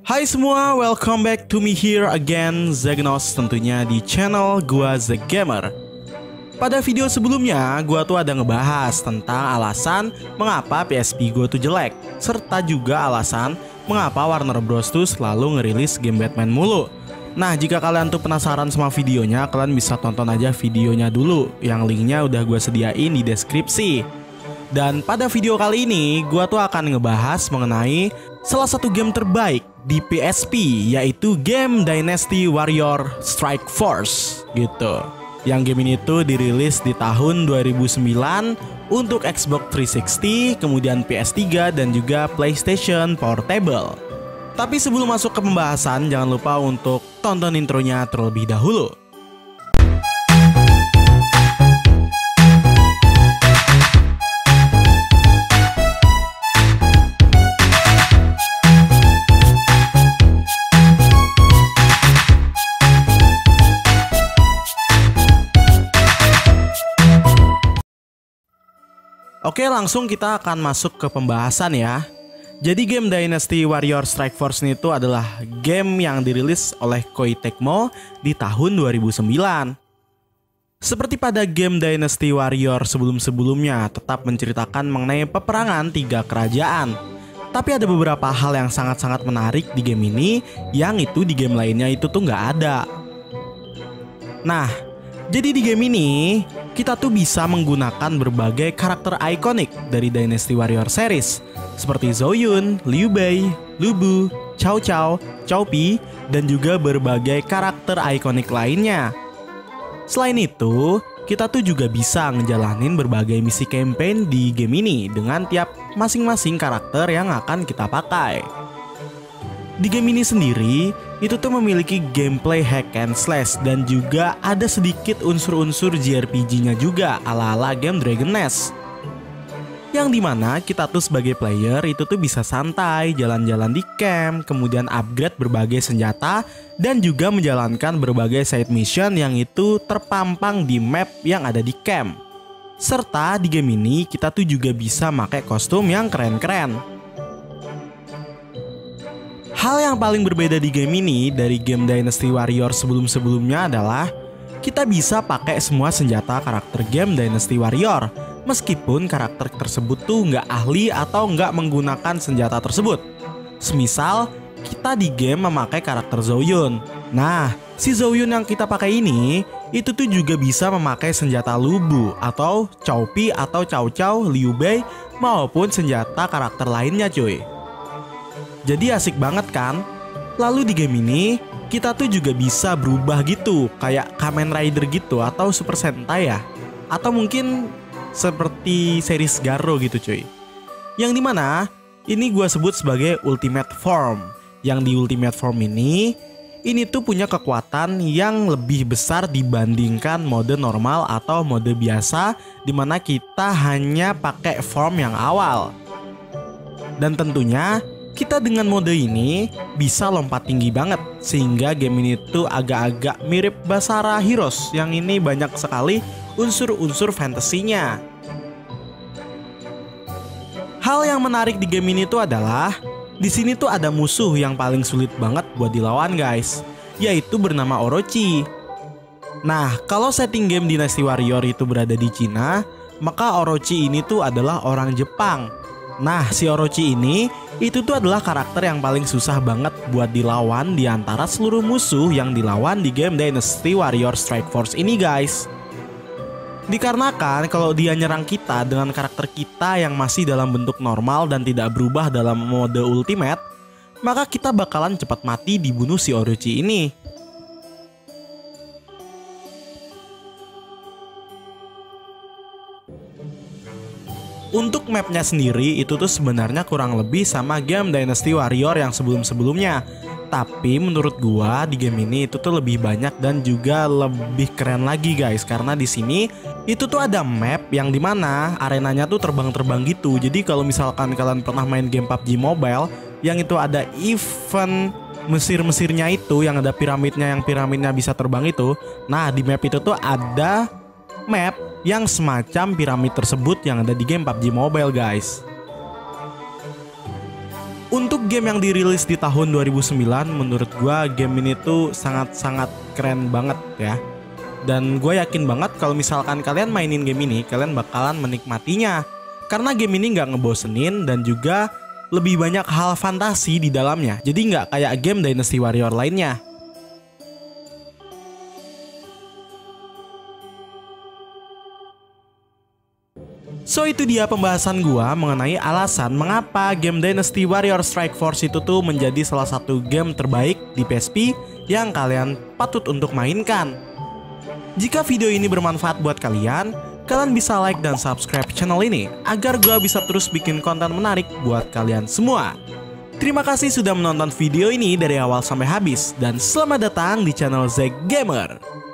Hai semua, welcome back to me here again, Zegnos, tentunya di channel gua The Gamer. Pada video sebelumnya, gua tuh ada ngebahas tentang alasan mengapa PSP gua tuh jelek, serta juga alasan mengapa Warner Bros tuh selalu ngerilis game Batman mulu. Nah, jika kalian tuh penasaran sama videonya, kalian bisa tonton aja videonya dulu, yang linknya udah gua sediain di deskripsi. Dan pada video kali ini, gua tuh akan ngebahas mengenai salah satu game terbaik di PSP, yaitu game Dynasty Warrior Strike Force gitu. Yang game ini tuh dirilis di tahun 2009 untuk Xbox 360, kemudian PS3 dan juga PlayStation Portable. Tapi sebelum masuk ke pembahasan, jangan lupa untuk tonton intronya terlebih dahulu. Oke, langsung kita akan masuk ke pembahasan ya. Jadi game Dynasty Warrior Strike Force itu adalah game yang dirilis oleh Koei Tecmo di tahun 2009. Seperti pada game Dynasty Warrior sebelum-sebelumnya, tetap menceritakan mengenai peperangan 3 kerajaan. Tapi ada beberapa hal yang sangat-sangat menarik di game ini, yang itu di game lainnya itu tuh nggak ada. Nah, jadi di game ini, kita tuh bisa menggunakan berbagai karakter ikonik dari Dynasty Warrior series, seperti Zhou Yun, Liu Bei, Lu Bu, Cao Cao, Cao Pi, dan juga berbagai karakter ikonik lainnya. Selain itu, kita tuh juga bisa ngejalanin berbagai misi campaign di game ini dengan tiap masing-masing karakter yang akan kita pakai. Di game ini sendiri, itu tuh memiliki gameplay hack and slash dan juga ada sedikit unsur-unsur JRPG-nya juga ala-ala game Dragon Nest. Yang dimana kita tuh sebagai player itu tuh bisa santai, jalan-jalan di camp, kemudian upgrade berbagai senjata, dan juga menjalankan berbagai side mission yang itu terpampang di map yang ada di camp. Serta di game ini kita tuh juga bisa pakai kostum yang keren-keren. Hal yang paling berbeda di game ini dari game Dynasty Warrior sebelum-sebelumnya adalah kita bisa pakai semua senjata karakter game Dynasty Warrior, meskipun karakter tersebut tuh nggak ahli atau nggak menggunakan senjata tersebut. Semisal kita di game memakai karakter Zhou Yun. Nah, si Zhou Yun yang kita pakai ini itu tuh juga bisa memakai senjata Lu Bu atau Cao Pi atau Cao Cao, Liu Bei maupun senjata karakter lainnya cuy. Jadi asik banget kan? Lalu di game ini, kita tuh juga bisa berubah gitu, kayak Kamen Rider gitu, atau Super Sentai ya. Atau mungkin seperti series Garo gitu cuy. Yang dimana, ini gue sebut sebagai Ultimate Form. Yang di Ultimate Form ini tuh punya kekuatan yang lebih besar dibandingkan mode normal atau mode biasa, dimana kita hanya pakai form yang awal. Dan tentunya, kita dengan mode ini bisa lompat tinggi banget, sehingga game ini tuh agak-agak mirip Basara Heroes yang ini banyak sekali unsur-unsur fantasinya. Hal yang menarik di game ini tuh adalah di sini tuh ada musuh yang paling sulit banget buat dilawan guys, yaitu bernama Orochi. Nah, kalau setting game Dynasty Warrior itu berada di Cina, maka Orochi ini tuh adalah orang Jepang. Nah, si Orochi ini itu tuh adalah karakter yang paling susah banget buat dilawan di antara seluruh musuh yang dilawan di game Dynasty Warrior Strike Force ini guys. Dikarenakan kalau dia nyerang kita dengan karakter kita yang masih dalam bentuk normal dan tidak berubah dalam mode ultimate, maka kita bakalan cepat mati dibunuh si Orochi ini. Untuk mapnya sendiri itu tuh sebenarnya kurang lebih sama game Dynasty Warrior yang sebelum-sebelumnya. Tapi menurut gua di game ini itu tuh lebih banyak dan juga lebih keren lagi guys, karena di sini itu tuh ada map yang dimana arenanya tuh terbang-terbang gitu. Jadi kalau misalkan kalian pernah main game PUBG Mobile yang itu ada event Mesir-Mesirnya itu, yang ada piramidnya, yang piramidnya bisa terbang itu. Nah, di map itu tuh ada map yang semacam piramid tersebut yang ada di game PUBG Mobile guys. Untuk game yang dirilis di tahun 2009, menurut gua game ini tuh sangat-sangat keren banget ya. Dan gue yakin banget kalau misalkan kalian mainin game ini, kalian bakalan menikmatinya. Karena game ini nggak ngebosenin dan juga lebih banyak hal fantasi di dalamnya. Jadi nggak kayak game Dynasty Warrior lainnya. So itu dia pembahasan gua mengenai alasan mengapa game Dynasty Warrior Strike Force itu tuh menjadi salah satu game terbaik di PSP yang kalian patut untuk mainkan. Jika video ini bermanfaat buat kalian bisa like dan subscribe channel ini agar gua bisa terus bikin konten menarik buat kalian semua. Terima kasih sudah menonton video ini dari awal sampai habis dan selamat datang di channel Zeg Gamer.